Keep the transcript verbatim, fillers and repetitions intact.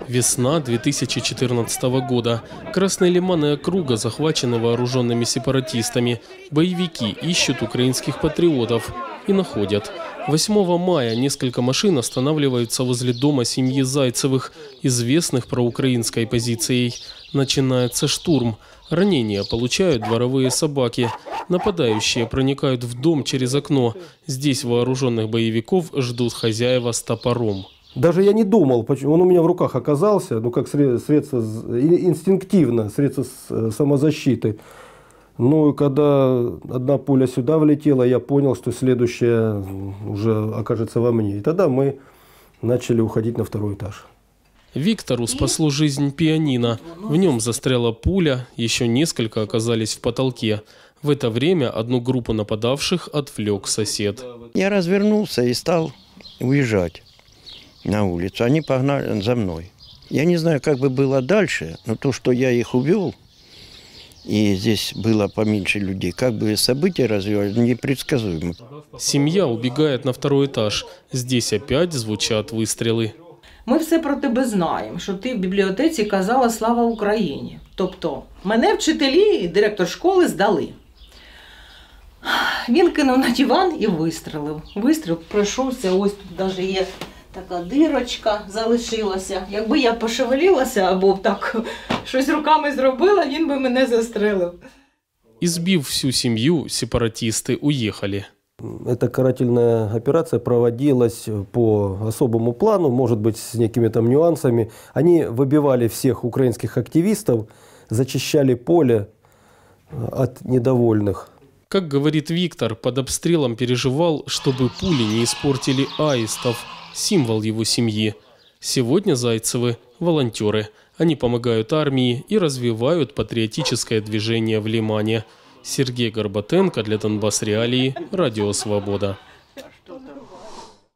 Весна две тысячи четырнадцатого года. Красные лиманы округа захвачены вооруженными сепаратистами. Боевики ищут украинских патриотов и находят. восьмого мая несколько машин останавливаются возле дома семьи Зайцевых, известных проукраинской позицией. Начинается штурм. Ранения получают дворовые собаки. Нападающие проникают в дом через окно. Здесь вооруженных боевиков ждут хозяева с топором. Даже я не думал, почему он у меня в руках оказался, ну как средство инстинктивно, средство самозащиты. Ну, когда одна пуля сюда влетела, я понял, что следующая уже окажется во мне. И тогда мы начали уходить на второй этаж. Виктору спасло жизнь пианино. В нем застряла пуля, еще несколько оказались в потолке. В это время одну группу нападавших отвлек сосед. Я развернулся и стал уезжать на улицу. Они погнали за мной. Я не знаю, как бы было дальше, но то, что я их увел, и здесь было поменьше людей, как бы события развивались, непредсказуемо. Семья убегает на второй этаж. Здесь опять звучат выстрелы. Ми все про тебе знаємо, що ти в бібліотеці казала «Слава Україні». Тобто, мене вчителі і директор школи здали. Він кинув на диван і вистрелив. Вистріл пройшовся, ось тут навіть є така дирочка залишилася. Якби я пошевелилася або так щось руками зробила, він би мене застрелив. Избив всю семью, сепаратисты уехали. Эта карательная операция проводилась по особому плану, может быть, с некими там нюансами. Они выбивали всех украинских активистов, зачищали поле от недовольных. Как говорит Виктор, под обстрелом переживал, чтобы пули не испортили аистов, символ его семьи. Сегодня Зайцевы – волонтеры. Они помогают армии и развивают патриотическое движение в Лимане. Сергей Горбатенко для Донбасс Реалии, Радио Свобода.